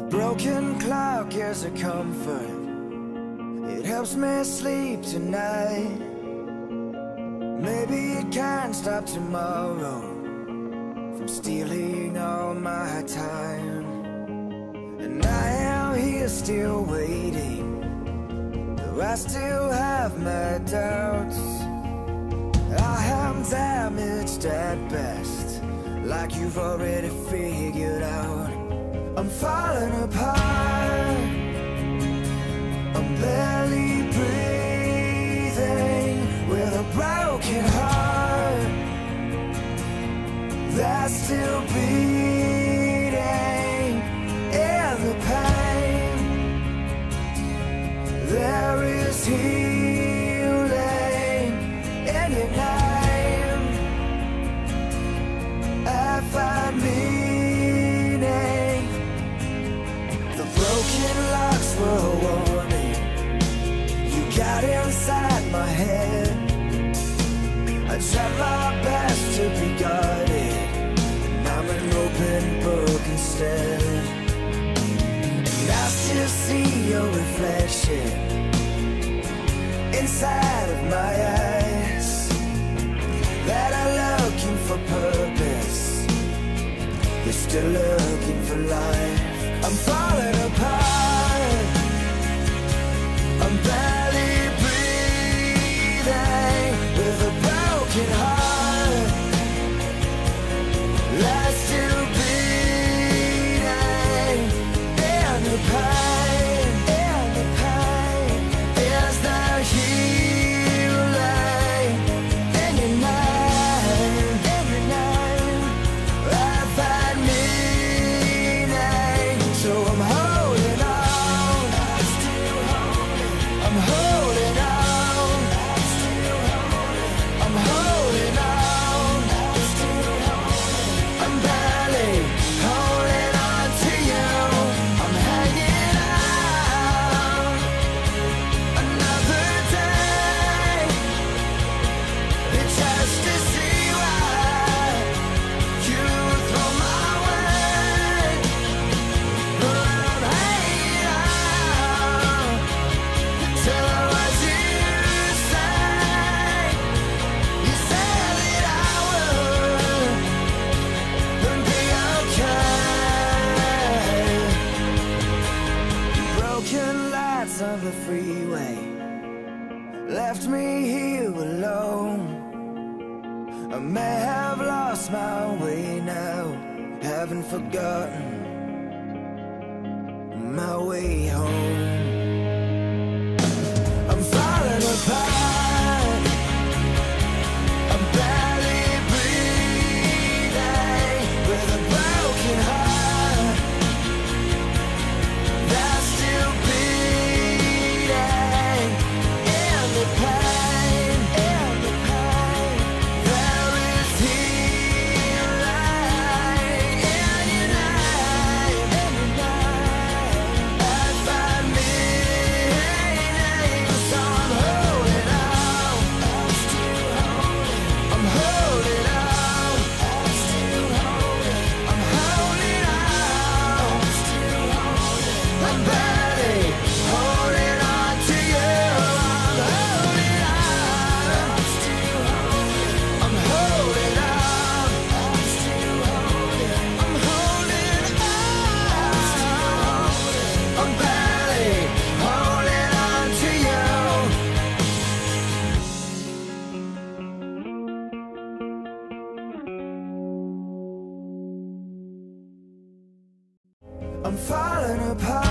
broken clock is a comfort. It helps me sleep tonight. Maybe it can't stop tomorrow from stealing all my time. And I am here still waiting, though I still have my doubts. I am damaged at best, like you've already figured out. I'm falling apart, I'm barely breathing, with a broken heart that's still beating. In the pain, there is healing in your name. I find meaning. The broken locks were a warning. You got inside my head. I tried my best to be guarded, and I'm an open book instead. And I still see your reflection inside of my eyes, that are looking for purpose. You're still looking for life. I'm falling apart, I'm barely breathing, with a broken heart that's still beating. And the pain, is there healing in your name? I find meaning, so I'm holding on. I'm holding on. I'm holding on. I'm barely holding on to you. I'm hanging out another day, just to see what you throw my way. But I'm hanging out till what you say. You said that I would be okay. Broken lights of the freeway left me here alone. I may have lost my way now, haven't forgotten my way home. I'm falling apart, I'm barely breathing, with a broken heart that's still beating. In the pain, there is healing in your name. I find meaning, so I'm holding on. I'm holding on. I'm holding on. I'm barely holding on to you. I'm holding on. I'm holding on. I'm holding on. I'm barely holding on to you. I'm falling apart.